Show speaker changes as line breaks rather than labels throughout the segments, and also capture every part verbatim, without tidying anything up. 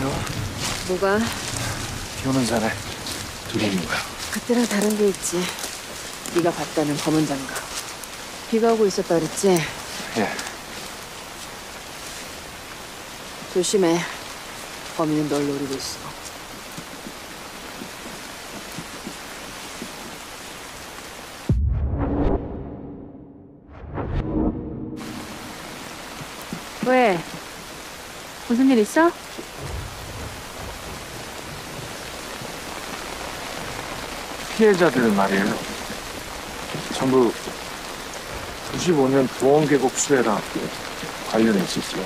있어요.
뭐가?
비 오는 산에 둘이 있는 거야.
그때랑 다른 게 있지. 네가 봤다는 검은 장갑. 비가 오고 있었다 그랬지?
예.
조심해. 범인은 널 노리고 있어. 왜? 무슨 일 있어?
피해자들 말이에요. 전부 구십오 년 보험계곡 수해랑 관련이 있었어요.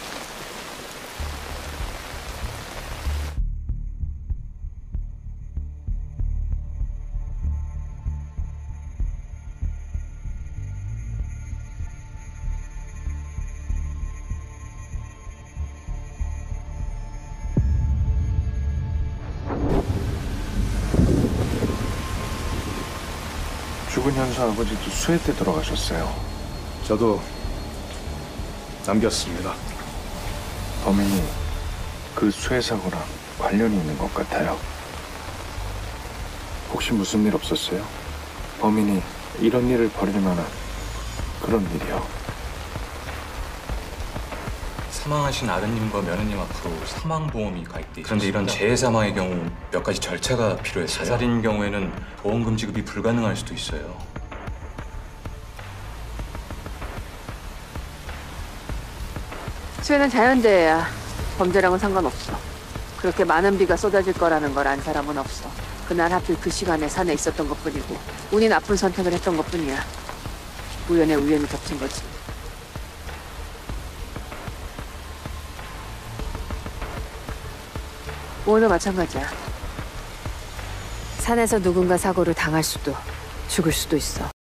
죽은 현수 아버지도 수해 때 돌아가셨어요.
저도 남겼습니다.
범인이 그 수해 사고랑 관련이 있는 것 같아요. 혹시 무슨 일 없었어요? 범인이 이런 일을 벌일 만한 그런 일이요.
사망하신 아드님과 며느님 앞으로 사망보험이 가입돼 있습니다. 그런데 이런 재해 사망의 경우 몇 가지 절차가 필요해서요. 자살인 경우에는 보험금 지급이 불가능할 수도 있어요.
수해는 자연재해야. 범죄랑은 상관없어. 그렇게 많은 비가 쏟아질 거라는 걸 안 사람은 없어. 그날 하필 그 시간에 산에 있었던 것뿐이고 운이 나쁜 선택을 했던 것뿐이야. 우연의 우연이 겹친 거지. 오늘 마찬가지야. 산에서 누군가 사고를 당할 수도 죽을 수도 있어.